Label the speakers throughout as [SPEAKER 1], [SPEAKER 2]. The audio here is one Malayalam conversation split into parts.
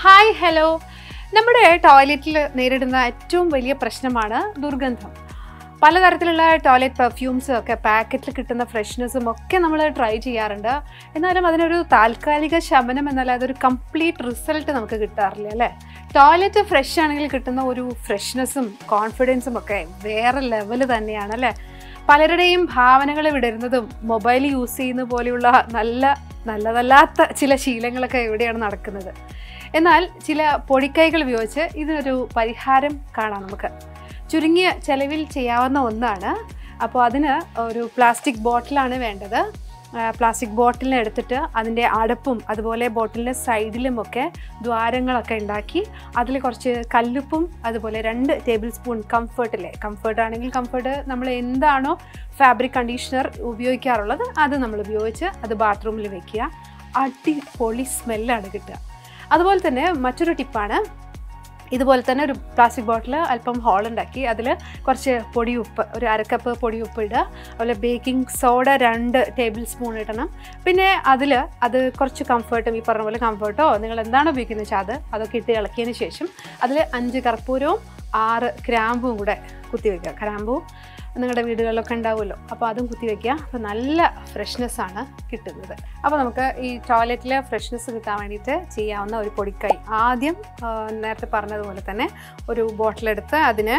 [SPEAKER 1] Hi hello. നമ്മുടെ ടോയ്ലറ്റിൽ നേരിടുന്ന ഏറ്റവും വലിയ പ്രശ്നമാണ് ദുർഗന്ധം. പലതരത്തിലുള്ള ടോയ്ലറ്റ് പെർഫ്യൂംസും ഒക്കെ പാക്കറ്റിൽ കിട്ടുന്ന ഫ്രഷ്നെസ്സും ഒക്കെ നമ്മൾ ട്രൈ ചെയ്യാറുണ്ട്. എന്നാലും അതിനൊരു താൽക്കാലിക ശമനം എന്നല്ലാതെ ഒരു കംപ്ലീറ്റ് റിസൾട്ട് നമുക്ക് കിട്ടാറില്ല അല്ലേ? ടോയ്ലറ്റ് ഫ്രഷ് ആണെങ്കിൽ കിട്ടുന്ന ഒരു ഫ്രഷ്നെസ്സും കോൺഫിഡൻസും ഒക്കെ വേറെ ലെവൽ തന്നെയാണ് അല്ലേ? പലരുടെയും ഭാവനകൾ വിടരുന്നതും മൊബൈൽ യൂസ് ചെയ്യുന്ന പോലെയുള്ള നല്ലതല്ലാത്ത ചില ശീലങ്ങളൊക്കെ എവിടെയാണ് നടക്കുന്നത്. എന്നാൽ ചില പൊടിക്കൈകൾ ഉപയോഗിച്ച് ഇതിനൊരു പരിഹാരം കാണാം. നമുക്ക് ചുരുങ്ങിയ ചെലവിൽ ചെയ്യാവുന്ന ഒന്നാണ്. അപ്പോൾ അതിന് ഒരു പ്ലാസ്റ്റിക് ബോട്ടിലാണ് വേണ്ടത്. പ്ലാസ്റ്റിക് ബോട്ടിലിനെ എടുത്തിട്ട് അതിൻ്റെ അടപ്പും അതുപോലെ ബോട്ടിലിൻ്റെ സൈഡിലുമൊക്കെ ദ്വാരങ്ങളൊക്കെ ഉണ്ടാക്കി അതിൽ കുറച്ച് കല്ലുപ്പും അതുപോലെ 2 ടേബിൾ സ്പൂൺ കംഫർട്ട് ആണെങ്കിൽ കംഫർട്ട് നമ്മൾ എന്താണോ ഫാബ്രിക് കണ്ടീഷണർ ഉപയോഗിക്കാറുള്ളത് അത് നമ്മൾ ഉപയോഗിച്ച് അത് ബാത്റൂമിൽ വെക്കുക. അടിപൊളി സ്മെല്ലാണ് കിട്ടുക. അതുപോലെ തന്നെ മറ്റൊരു ടിപ്പാണ്, ഇതുപോലെ തന്നെ ഒരു പ്ലാസ്റ്റിക് ബോട്ടിൽ അല്പം ഹോൾ ഉണ്ടാക്കി അതിൽ കുറച്ച് പൊടിയുപ്പ്, ഒരു 1/2 കപ്പ് പൊടിയുപ്പ് ഇടുക. അതുപോലെ ബേക്കിംഗ് സോഡ 2 ടേബിൾ സ്പൂൺ ഇടണം. പിന്നെ അത് കുറച്ച് കംഫർട്ടും, ഈ പറഞ്ഞ പോലെ കംഫർട്ടോ നിങ്ങൾ എന്താണോ ഉപയോഗിക്കുന്നത് വെച്ചാൽ അതൊക്കെ ഇട്ട് ഇളക്കിയതിന് ശേഷം അതിൽ 5 കർപ്പൂരവും 6 ഗ്രാമ്പും കൂടെ കുത്തിവെക്കുക. ഗ്രാമ്പൂ നിങ്ങളുടെ വീടുകളിലൊക്കെ ഉണ്ടാവുമല്ലോ, അപ്പോൾ അതും കുത്തിവെക്കുക. അപ്പോൾ നല്ല ഫ്രഷ്നെസ്സാണ് കിട്ടുന്നത്. അപ്പോൾ നമുക്ക് ഈ ടോയ്ലറ്റിൽ ഫ്രഷ്നെസ് കിട്ടാൻ വേണ്ടിയിട്ട് ചെയ്യാവുന്ന ഒരു പൊടിക്കൈ, ആദ്യം നേരത്തെ പറഞ്ഞതുപോലെ തന്നെ ഒരു ബോട്ടിലെടുത്ത് അതിന്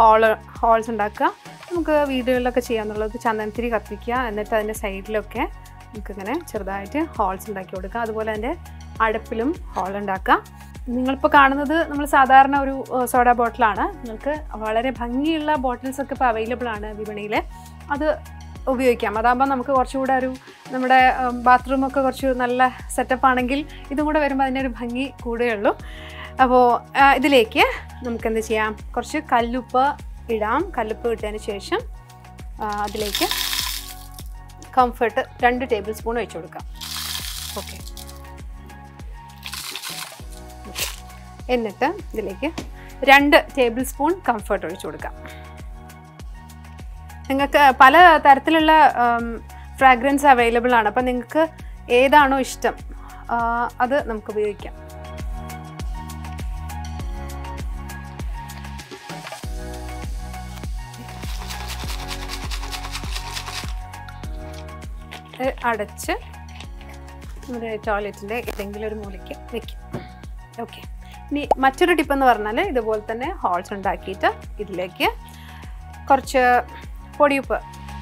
[SPEAKER 1] ഹോൾസ് ഉണ്ടാക്കുക. നമുക്ക് വീടുകളിലൊക്കെ ചെയ്യാമെന്നുള്ളത് ചന്ദനത്തിരി കത്തിക്കുക. എന്നിട്ട് അതിൻ്റെ സൈഡിലൊക്കെ നമുക്കിങ്ങനെ ചെറുതായിട്ട് ഹോൾസ് ഉണ്ടാക്കി കൊടുക്കുക. അതുപോലെ അതിൻ്റെ അടുപ്പിലും ഹോൾ ഉണ്ടാക്കുക. നിങ്ങളിപ്പോൾ കാണുന്നത് നമ്മൾ സാധാരണ ഒരു സോഡ ബോട്ടിലാണ്. നിങ്ങൾക്ക് വളരെ ഭംഗിയുള്ള ബോട്ടിൽസൊക്കെ ഇപ്പോൾ അവൈലബിൾ ആണ് വിപണിയിൽ. അത് ഉപയോഗിക്കാം. അതാകുമ്പോൾ നമുക്ക് കുറച്ചുകൂടെ നമ്മുടെ ബാത്റൂമൊക്കെ കുറച്ച് നല്ല സെറ്റപ്പ് ആണെങ്കിൽ ഇതും കൂടെ വരുമ്പോൾ അതിൻ്റെ ഒരു ഭംഗി കൂടുകയുള്ളൂ. അപ്പോൾ ഇതിലേക്ക് നമുക്കെന്ത് ചെയ്യാം, കുറച്ച് കല്ലുപ്പ് ഇടാം. കല്ലുപ്പ് ഇട്ടതിന് ശേഷം അതിലേക്ക് കംഫർട്ട് 2 ടേബിൾ സ്പൂൺ ഒഴിച്ചു കൊടുക്കാം. ഓക്കെ. എന്നിട്ട് ഇതിലേക്ക് 2 ടേബിൾ സ്പൂൺ കംഫർട്ട് ഒഴിച്ചു കൊടുക്കാം. നിങ്ങൾക്ക് പല തരത്തിലുള്ള ഫ്രാഗ്രൻസ് അവൈലബിൾ ആണ്. അപ്പം നിങ്ങൾക്ക് ഏതാണോ ഇഷ്ടം അത് നമുക്ക് ഉപയോഗിക്കാം. അടച്ച് നമ്മുടെ ടോയ്ലറ്റിൻ്റെ ഏതെങ്കിലും ഒരു മൂലയ്ക്ക് വയ്ക്കും. ഓക്കെ. ഇനി മറ്റൊരു ടിപ്പെന്ന് പറഞ്ഞാൽ ഇതുപോലെ തന്നെ ഹോൾസ് ഉണ്ടാക്കിയിട്ട് ഇതിലേക്ക് കുറച്ച് പൊടിയുപ്പ്,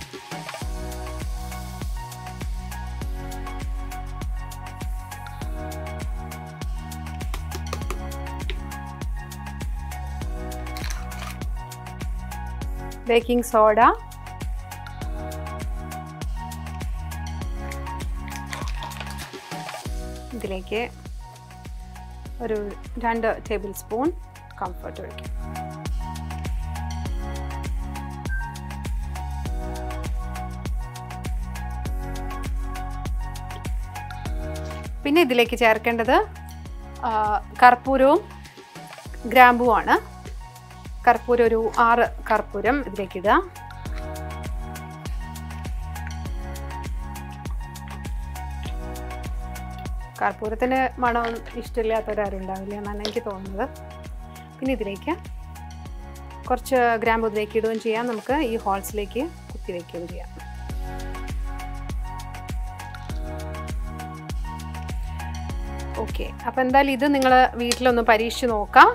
[SPEAKER 1] ബേക്കിംഗ് സോഡ, ഇതിലേക്ക് ഒരു 2 ടേബിൾ സ്പൂൺ കംഫർട്ട് ഒഴിക്കും. പിന്നെ ഇതിലേക്ക് ചേർക്കേണ്ടത് കർപ്പൂരവും ഗ്രാമ്പുമാണ്. കർപ്പൂരം ഒരു 6 കർപ്പൂരം ഇതിലേക്ക് ഇടുക. കർപ്പൂരത്തിന് മണം ഇഷ്ടമില്ലാത്തവരാരും ഉണ്ടാവില്ല എന്നാണ് എനിക്ക് തോന്നുന്നത്. പിന്നെ ഇതിലേക്ക് കുറച്ച് ഗ്രാമ്പ് ഇതിലേക്ക് ഇടുകയും ചെയ്യാം. നമുക്ക് ഈ ഹോൾസിലേക്ക് കുത്തിവെക്കുകയും ചെയ്യാം. ഓക്കെ. അപ്പോൾ എന്തായാലും ഇത് നിങ്ങൾ വീട്ടിലൊന്ന് പരീക്ഷിച്ച് നോക്കാം.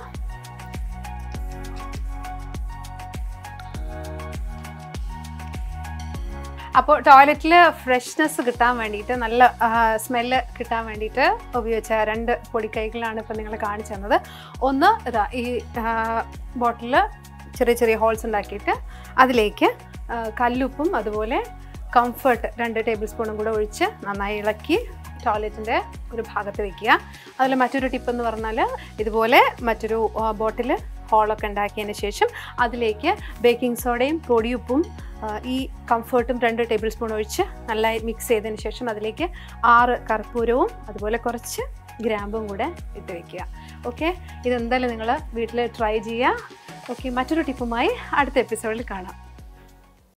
[SPEAKER 1] അപ്പോൾ ടോയ്ലറ്റിൽ ഫ്രഷ്നെസ് കിട്ടാൻ വേണ്ടിയിട്ട്, നല്ല സ്മെല്ല് കിട്ടാൻ വേണ്ടിയിട്ട് ഉപയോഗിച്ച 2 പൊടിക്കൈകളാണ് ഇപ്പോൾ നിങ്ങൾ കാണിച്ചു തന്നത്. ഒന്ന് ഈ ബോട്ടിൽ ചെറിയ ഹോൾസ് ഉണ്ടാക്കിയിട്ട് അതിലേക്ക് കല്ലുപ്പും അതുപോലെ കംഫർട്ട് 2 ടേബിൾ സ്പൂണും കൂടെ ഒഴിച്ച് നന്നായി ഇളക്കി ടോയ്ലറ്റിൻ്റെ ഒരു ഭാഗത്ത് വയ്ക്കുക. അതിൽ മറ്റൊരു ടിപ്പെന്ന് പറഞ്ഞാൽ ഇതുപോലെ മറ്റൊരു ബോട്ടിൽ ഹോളൊക്കെ ഉണ്ടാക്കിയതിന് ശേഷം അതിലേക്ക് ബേക്കിംഗ് സോഡയും പൊടിയുപ്പും ഈ കംഫർട്ടും 2 ടേബിൾ സ്പൂൺ ഒഴിച്ച് നന്നായി മിക്സ് ചെയ്തതിന് ശേഷം അതിലേക്ക് 6 കർപ്പൂരവും അതുപോലെ കുറച്ച് ഗ്രാമ്പും കൂടെ ഇട്ട് വയ്ക്കുക. ഓക്കെ. ഇതെന്തായാലും നിങ്ങൾ വീട്ടിൽ ട്രൈ ചെയ്യുക. ഓക്കെ. മറ്റൊരു ടിപ്പുമായി അടുത്ത എപ്പിസോഡിൽ കാണാം.